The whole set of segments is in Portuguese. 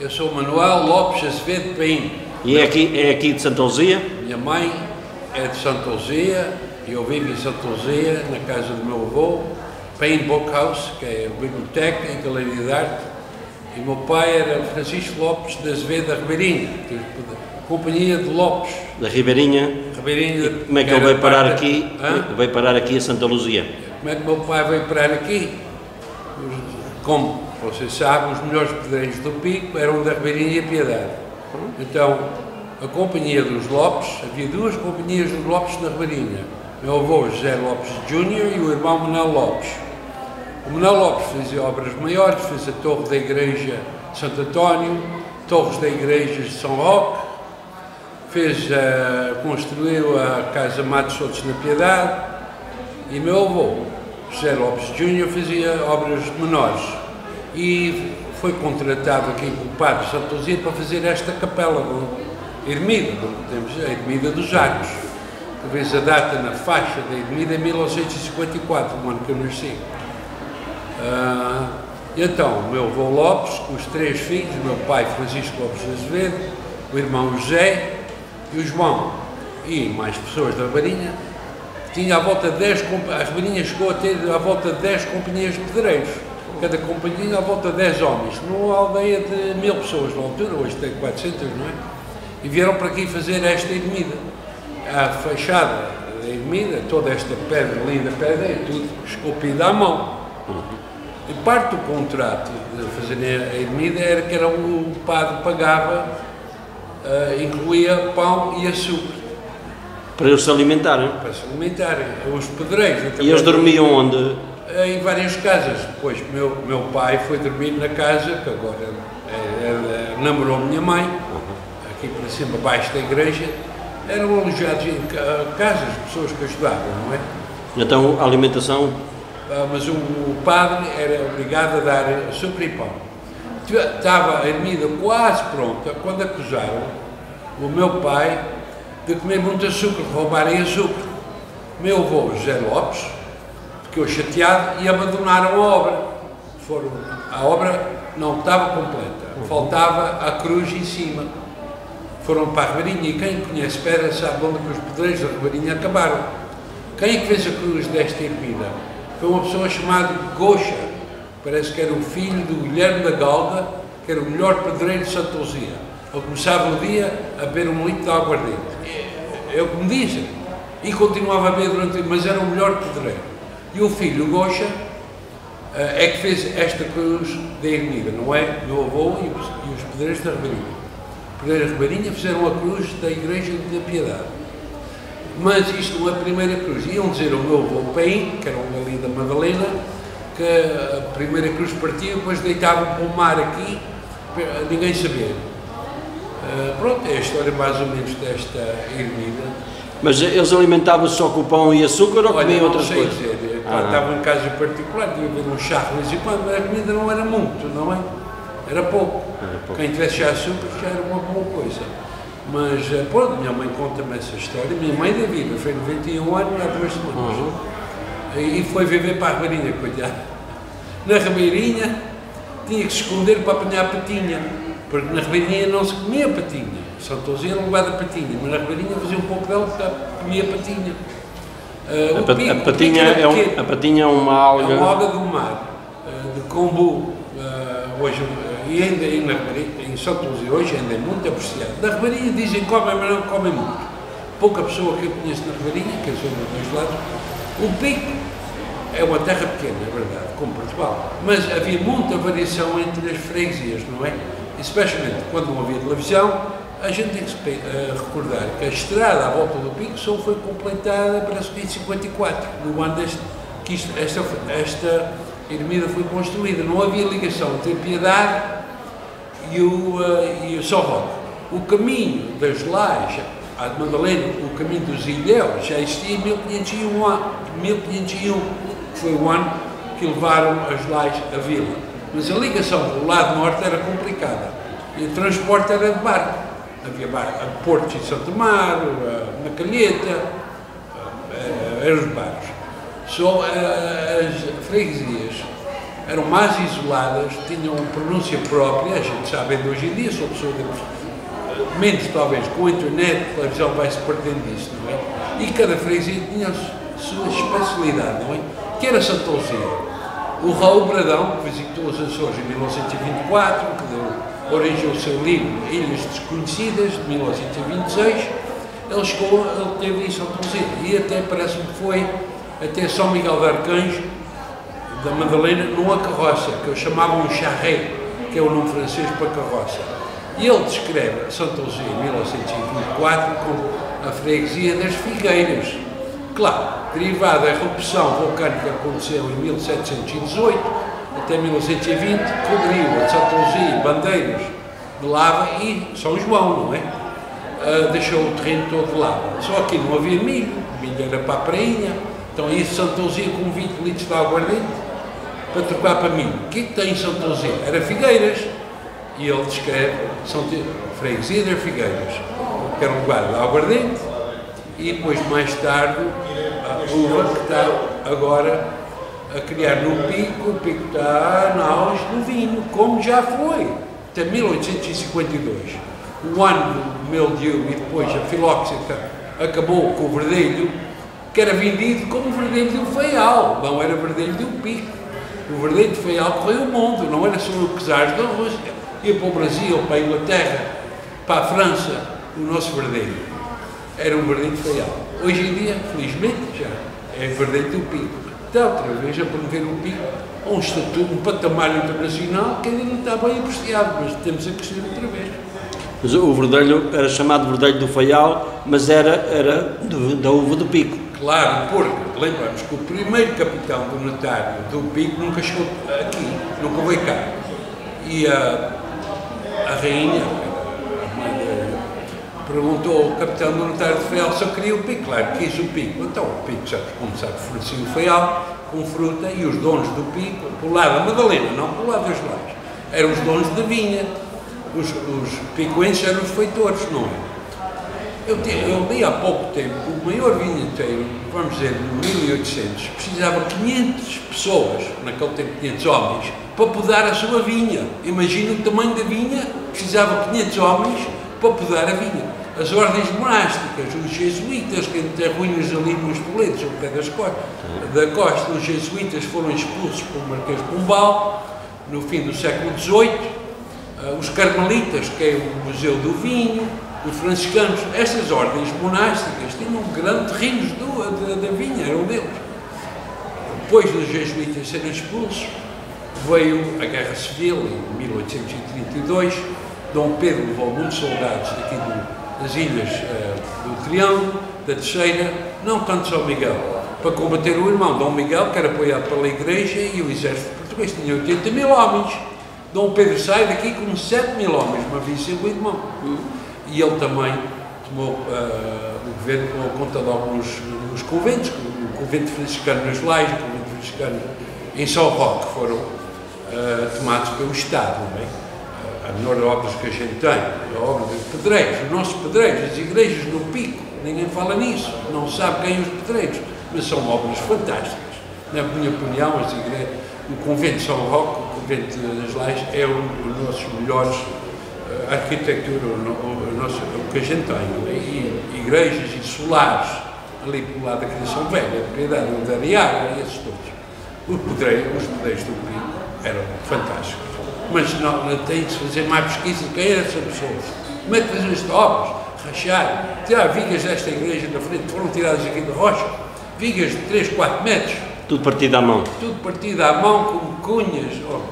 Eu sou Manuel Lopes Azevedo Paim. E é aqui de Santa Luzia? Minha mãe é de Santa Luzia e eu vivo em Santa Luzia, na casa do meu avô, Paim Bookhouse, que é a biblioteca e galeria de arte. E meu pai era Francisco Lopes de Azevedo da Ribeirinha, companhia de Lopes. Da Ribeirinha? Ribeirinha. Como é que ele veio parar aqui? Veio parar aqui a Santa Luzia? Como é que meu pai veio parar aqui? Como vocês sabem, os melhores pedreiros do Pico eram da Ribeirinha e Piedade. Então, a companhia dos Lopes, havia duas companhias dos Lopes na Ribeirinha. Meu avô José Lopes Júnior e o irmão Manuel Lopes. O Manuel Lopes fazia obras maiores, fez a torre da igreja de Santo António, torres da igreja de São Roque, construiu a casa Matos Soutos na Piedade, e meu avô José Lopes Júnior fazia obras menores e foi contratado aqui pelo padre Santa Luzia para fazer esta capela, ermida, temos a ermida dos Jacos, que vês a data na faixa da ermida em 1954, o ano que eu nasci. Então, o meu avô Lopes, com os três filhos, o meu pai Francisco Lopes de Azevedo, o irmão José e o João, e mais pessoas da Ribeirinha, tinha à volta de 10, a Ribeirinha chegou a ter à volta de 10 companhias de pedreiros, cada companhia à volta de 10 homens, numa aldeia de 1000 pessoas na altura, hoje tem 400, não é? E vieram para aqui fazer esta ermida. A fachada da ermida, toda esta pedra, linda pedra, é tudo esculpida à mão. E parte do contrato de fazer a ermida era que o padre pagava, incluía pão e açúcar. Para eles se alimentarem? Para se alimentarem, os pedreiros. E eles dormiam onde? Em várias casas. Depois meu pai foi dormir na casa, que agora namorou minha mãe, aqui para cima, abaixo da igreja. Eram alojados em casas, pessoas que ajudavam, não é? Então a alimentação? Mas o padre era obrigado a dar açúcar e pão. Estava a ermida quase pronta quando acusaram o meu pai de comer muito açúcar, de roubarem açúcar. Meu avô José Lopes ficou chateado e abandonaram a obra. A obra não estava completa, faltava a cruz em cima. Foram para a Ribeirinha e quem conhece Pedra sabe onde os pedreiros da Ribeirinha acabaram. Quem é que fez a cruz desta ermida? Foi uma pessoa chamada Goxa, parece que era o filho do Guilherme da Galga, que era o melhor pedreiro de Santa Luzia. Ele começava o dia a beber um litro de aguardente. É o que me dizem. E continuava a beber durante o dia, mas era o melhor pedreiro. E o filho, o Goxa, é que fez esta cruz da ermida, não é? Meu avô e os pedreiros da Ribeirinha. Os pedreiros da Ribeirinha fizeram a cruz da Igreja da Piedade. Mas isto não é a primeira cruz. Iam dizer ao meu avô Paim, que era um ali da Madalena, que a primeira cruz partia, depois deitavam para o mar aqui, ninguém sabia. Pronto, é a história mais ou menos desta ermida. Mas eles alimentavam-se só com pão e açúcar ou comiam outras coisas? Não sei dizer, estavam em casa particular, tinha haver um chá de vez em quando, mas a comida não era muito, não é? Era pouco. Quem tivesse já açúcar já era uma boa coisa. Mas, pronto, minha mãe conta-me essa história. Minha mãe da vida, foi 91 anos, há 2 semanas. E foi viver para a Ribeirinha, coitada. Na Ribeirinha tinha que se esconder para apanhar patinha, porque na Ribeirinha não se comia patinha. Santa Luzia era lugar da patinha, mas na Ribeirinha fazia um pouco dela porque comia patinha. A patinha é uma alga. É uma alga do mar, de kombu, hoje, e ainda em Santa Luzia hoje ainda é muito apreciado. Na Ribeirinha dizem que comem, mas não comem muito. Pouca pessoa que eu conheço na Ribeirinha, que eu sou dos dois lados. O Pico é uma terra pequena, é verdade, como Portugal, mas havia muita variação entre as freguesias, não é? Especialmente quando não havia televisão, a gente tem que se recordar que a estrada à volta do Pico só foi completada para 1954, no ano que esta ermida foi construída. Não havia ligação entre a Piedade e o São Roque. O caminho das Lajes à Madalena, o caminho dos Ilhéus, já existia em 1501, que foi o ano que levaram as Lajes à vila. Mas a ligação do lado norte era complicada e o transporte era de barco. Havia barco a Porto de Santo Mar, na Calheta, eram os barcos. Só as freguesias eram mais isoladas, tinham pronúncia própria, a gente sabe de hoje em dia, sou pessoa menos talvez com a internet, a televisão vai-se perdendo disso, não é? E cada freguesia tinha a sua especialidade, não é? Que era Santa Luzia. O Raul Bradão, que visitou os Açores em 1924, que deu origem ao seu livro Ilhas Desconhecidas, de 1926, ele teve em Santa Luzia e até parece-me que foi até São Miguel de Arcanjo, da Madalena, numa carroça, que eles chamavam um charret, que é o nome francês para carroça. E ele descreve Santa Luzia em 1924 como a freguesia das Figueiras. Claro, derivada da erupção vulcânica que aconteceu em 1718 até 1920, cobriu a Santa Luzia bandeiras de lava e São João, não é? Deixou o terreno todo de lava. Só que não havia milho era para a prainha, então isso Santa Luzia com 20 litros de aguardente para trocar para milho. O que é que tem em Santa Luzia? Era Figueiras. E ele descreve freguesia das Figueiras, que era um lugar de aguardente, e depois mais tarde a uva que está agora a criar no Pico. O Pico está na auge do vinho, como já foi, até 1852. O ano do Meldiu e depois a filóxera acabou com o verdelho, que era vendido como verdelho do Faial, não era verdelho do Pico. O verdelho do Faial correu o mundo, não era só o Quesares da Rússia. Ia para o Brasil, para a Inglaterra, para a França, o nosso verdelho. Era um verdelho Faial. Hoje em dia, felizmente, já é verdelho do Pico. Está outra vez a promover o Pico a um estatuto, um patamar internacional que ainda não está bem apreciado, mas temos a crescer outra vez. Mas o verdelho era chamado verdelho do Faial, mas era da uva do Pico. Claro, porque lembramos que o primeiro capitão donatário do Pico nunca chegou aqui, nunca veio cá. E a rainha, a mãe perguntou ao capitão donatário de Faial se eu queria o Pico. Claro, quis o Pico. Então o Pico, como sabe, fornecia o Faial com fruta e os donos do Pico, pelo lado da Madalena, não pelo lado dos lados, eram os donos da vinha. Os picoenses eram os feitores, não é? Eu li há pouco tempo, o maior vinheteiro, vamos dizer, de 1800, precisava de 500 pessoas, naquele tempo 500 homens, para podar a sua vinha. Imagina o tamanho da vinha, precisava de 500 homens para podar a vinha. As ordens monásticas, os jesuítas, que têm ruínas ali nos Toledos, ao pé da costa, os jesuítas foram expulsos pelo Marquês de Pombal, no fim do século XVIII, os carmelitas, que é o Museu do Vinho, os franciscanos, estas ordens monásticas tinham grandes terrenos da vinha, eram deles. Depois dos jesuítas serem expulsos, veio a Guerra Civil, em 1832, Dom Pedro levou muitos soldados daqui das ilhas do Triângulo, da Terceira, não tanto São Miguel, para combater o irmão Dom Miguel, que era apoiado pela Igreja, e o exército português tinha 80 mil homens. Dom Pedro sai daqui com 7 mil homens, mas havia sempre o irmão. E ele também tomou, o governo tomou conta de alguns conventos, o convento franciscano nas Lais, o convento franciscano em São Roque, foram tomados pelo Estado, não é? A menor obras que a gente tem, a obra dos pedreiros, os nossos pedreiros, as igrejas no Pico, ninguém fala nisso, não sabe quem são os pedreiros, mas são obras fantásticas. Na minha opinião, o convento de São Roque, o convento das Lais, é um dos nossos melhores arquitetura, o que a gente tem, e igrejas e solares, ali pelo lado da Criação Velha, a propriedade do Ariaga e esses todos. Os pedreiros do Pico eram fantásticos, mas não tem de se fazer mais pesquisa de quem eram essas pessoas. Como é que faziam estas obras? Rachar, tirar vigas desta igreja na frente, foram tiradas aqui da rocha, vigas de 3, 4 metros. Tudo partido à mão. Tudo partido à mão, com cunhas,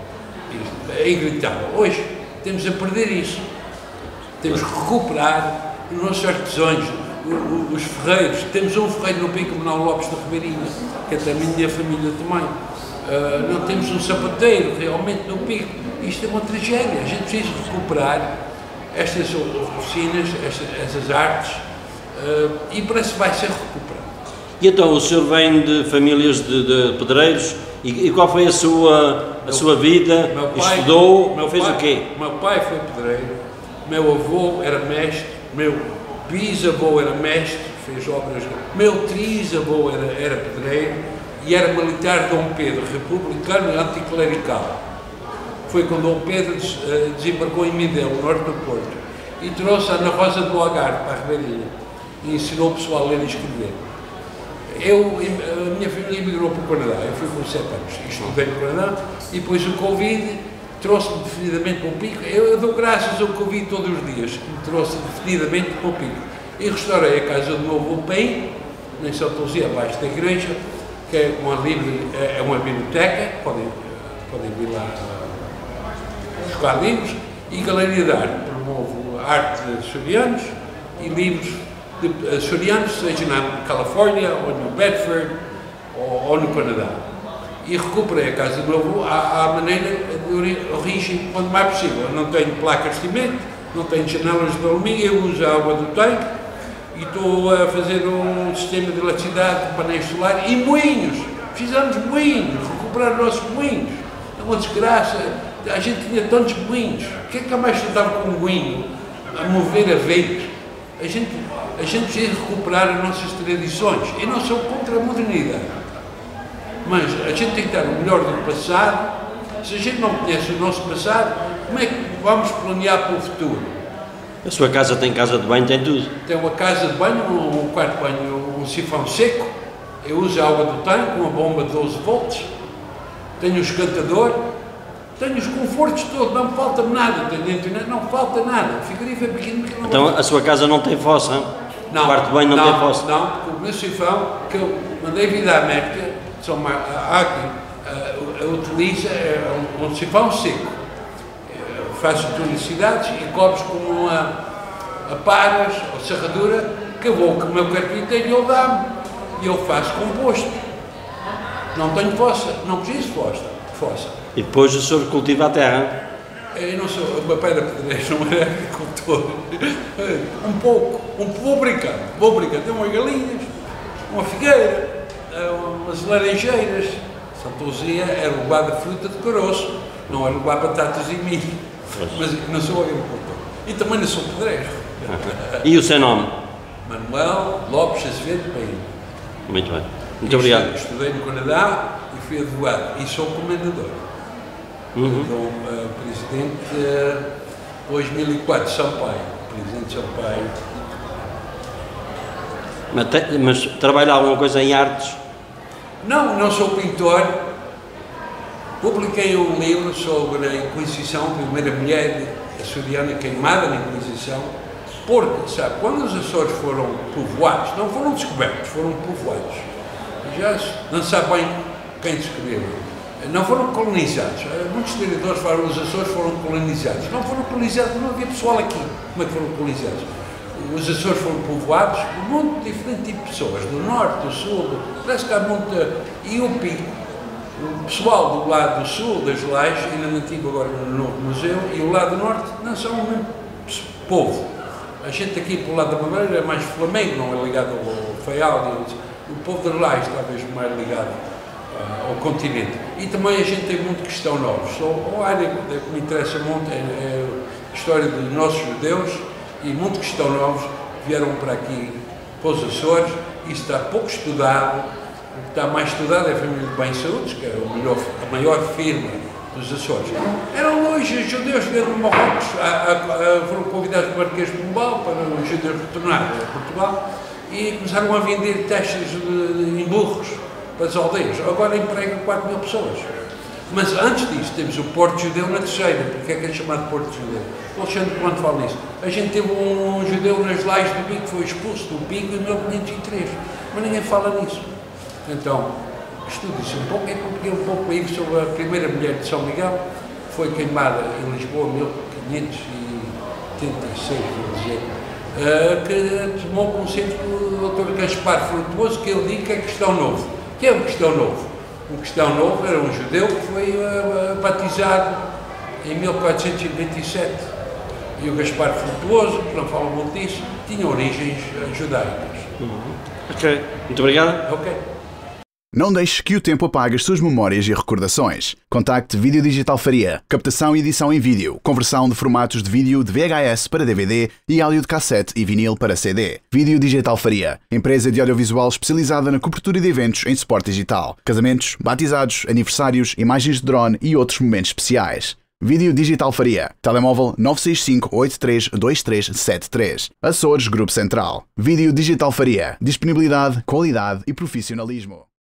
é inacreditável. Hoje temos a perder isso. Temos que recuperar os nossos artesãos, os ferreiros. Temos um ferreiro no Pico, Manuel Lopes da Ribeirinha, que é da minha família também. Não temos um sapateiro realmente no Pico. Isto é uma tragédia. A gente precisa recuperar estas oficinas, essas artes, e parece que vai ser recuperado. E então, o senhor vem de famílias de pedreiros, e qual foi a sua vida? Estudou, fez o quê? Meu pai foi pedreiro, meu avô era mestre, meu bisavô era mestre, fez obras, meu trisavô era pedreiro, e era militar Dom Pedro, republicano e anticlerical. Foi quando Dom Pedro desembarcou em Mindelo, no norte do Porto, e trouxe a Ana Rosa do Algarve para a Ribeirinha e ensinou o pessoal a ler e escrever. A minha família emigrou para o Canadá, eu fui com 7 anos, estudei no Canadá, e depois o Covid trouxe-me definitivamente para o Pico. Eu dou graças ao Covid todos os dias, que me trouxe definitivamente para o Pico. E restaurei a casa do meu avô Paim, em Santa Luzia, abaixo da igreja, que é uma biblioteca, podem vir lá buscar livros, e Galeria de Arte, promovo arte de açorianos e livros de açorianos, seja na Califórnia, ou no Bedford, ou no Canadá. E recuperei a casa do meu avô à maneira de origem, quando mais possível. Eu não tenho placas de cimento, não tenho janelas de alumínio, eu uso a água do tanque e estou a fazer um sistema de eletricidade, de painéis solares e moinhos. Fizemos moinhos, recuperar os nossos moinhos. É uma desgraça. A gente tinha tantos moinhos. O que é que há mais que andava com um moinho a mover a vento? A gente precisa recuperar as nossas tradições. Eu não sou contra a modernidade, mas a gente tem que dar o melhor do passado. Se a gente não conhece o nosso passado, como é que vamos planear para o futuro? A sua casa tem casa de banho, tem tudo? Tem uma casa de banho, um quarto de banho, um sifão seco. Eu uso a água do tanque, uma bomba de 12 volts. Tenho um esquentador. Tenho os confortos todos, não me falta nada, não falta nada. O frigorífico é pequeno, porque não. Então a sua casa não tem fossa? Não. O quarto de banho não tem fossa? Não, porque o meu sifão, que eu mandei vir da América, utiliza um sifão seco. Faço tonicidades e cobres com a paras ou serradura, que eu vou com o meu carpinteiro e ele dá-me. E eu faço composto. Não tenho fossa, não preciso fossa. E depois o senhor cultiva a terra? Eu não sou, o meu pai era pedreiro, não era agricultor. Vou brincar. Tem umas galinhas, uma figueira, umas laranjeiras. Santa Luzia é lugar de fruta de caroço, não é lugar de batatas e milho. Mas não sou agricultor. E também não sou pedreiro. E o seu nome? Manuel Lopes Azevedo Paim. Muito bem. Muito obrigado. Estudei no Canadá e fui advogado e sou comendador. Então, presidente 2004, Sampaio, presidente Sampaio. Mas trabalha alguma coisa em artes? Não sou pintor. Publiquei um livro sobre a Inquisição, a primeira mulher açoriana queimada na Inquisição, porque, sabe, quando os Açores foram povoados, não foram descobertos, foram povoados. Já não se sabe bem quem descobriu. Não foram colonizados. Muitos historiadores falam que os Açores foram colonizados. Não foram colonizados, não havia pessoal aqui. Como é que foram colonizados? Os Açores foram povoados por muito diferente tipo de pessoas, do norte, do sul, parece que há muita. E o Pico, o pessoal do lado do sul, das Lajes, ainda não tive agora no novo museu, e o lado do norte não são o mesmo povo. A gente aqui pelo lado da Madeira é mais flamengo, não é ligado ao Faial. O povo das Lajes talvez mais ligado ao continente. E também a gente tem muito questão nova. A área que me interessa muito é a história dos nossos judeus e muito questão novos que vieram para aqui, para os Açores. Isso está pouco estudado. O que está mais estudado é a família de Bem-Saúdes, que é a maior firma dos Açores. Eram longe, os judeus que vieram de Marrocos, foram convidados para o Marquês de Pombal, para os judeus retornar a Portugal, e começaram a vender testes em burros para as aldeias. Agora empregam 4 mil pessoas. Mas antes disso, temos o Porto Judeu na Terceira. Porque é que é chamado Porto Judeu? O Alexandre, quando fala nisso, a gente teve um judeu nas Lajes do Pico que foi expulso do Pico em 1503. Mas ninguém fala nisso. Então, estude-se um pouco. É porque um pouco aí sobre a primeira mulher de São Miguel, que foi queimada em Lisboa em 1586, vou dizer. Que tomou consenso do Dr. Gaspar Frutuoso, que ele diz que é cristão novo. Que é um cristão novo? Um cristão novo era um judeu que foi batizado em 1427. E o Gaspar Frutuoso, que não fala muito disso, tinha origens judaicas. Ok, muito obrigado. Ok. Não deixe que o tempo apague as suas memórias e recordações. Contacte Vídeo Digital Faria. Captação e edição em vídeo. Conversão de formatos de vídeo de VHS para DVD e áudio de cassete e vinil para CD. Vídeo Digital Faria. Empresa de audiovisual especializada na cobertura de eventos em suporte digital. Casamentos, batizados, aniversários, imagens de drone e outros momentos especiais. Vídeo Digital Faria. Telemóvel 965-832373. Açores Grupo Central. Vídeo Digital Faria. Disponibilidade, qualidade e profissionalismo.